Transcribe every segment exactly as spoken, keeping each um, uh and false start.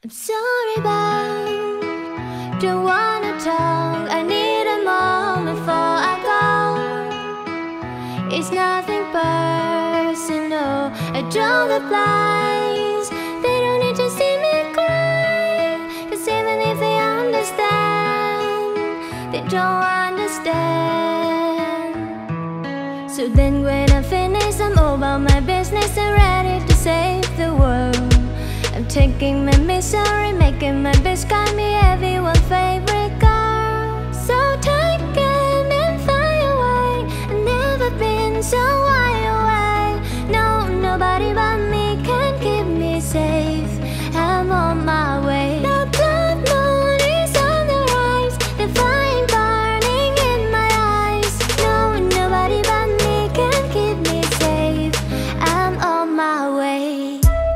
I'm sorry, but don't wanna talk. I need a moment before I go. It's nothing personal. I draw the blinds. They don't need to see me cry. Cause even if they understand, they don't understand. So then when I finish, I'm all about my business and ready to save the world. I'm taking my misery, making my best, got me everyone's favorite girl. So take it and fly away. I've never been so wide awake. No, nobody but me can keep me safe. I'm on my way. The blood moon is on the rise. The fire burning in my eyes. No, nobody but me can keep me safe. I'm on my way.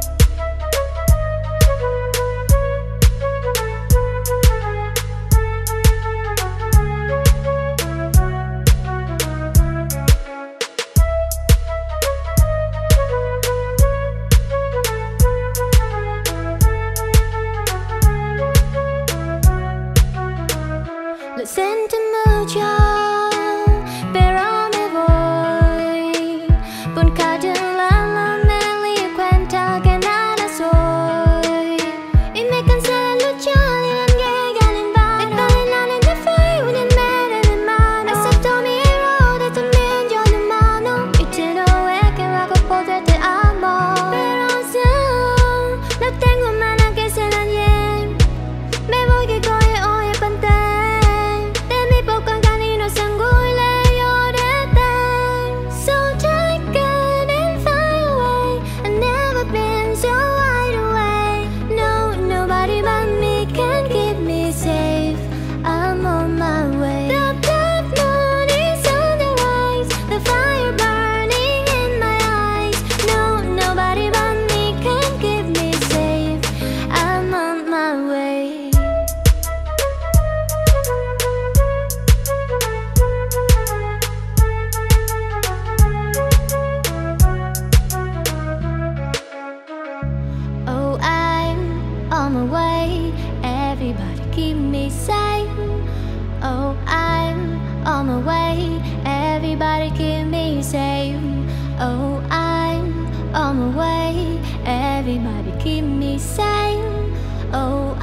Lo sento mucho, pero me voy. Pon cada lama me di cuenta que nada soy. Y me cansé de luchar y la niega en vano. Me bailan en el fuego y en medio de mano. Acepto mi error, también yo lo humano. Y te lo he que hago poder te amo. Pero ya no tengo mana que se dañe. Me voy que coge hoy el pantel. On my way, everybody keep me safe. Oh, I'm on my way, everybody keep me safe. Oh, I'm on my way, everybody keep me safe. Oh,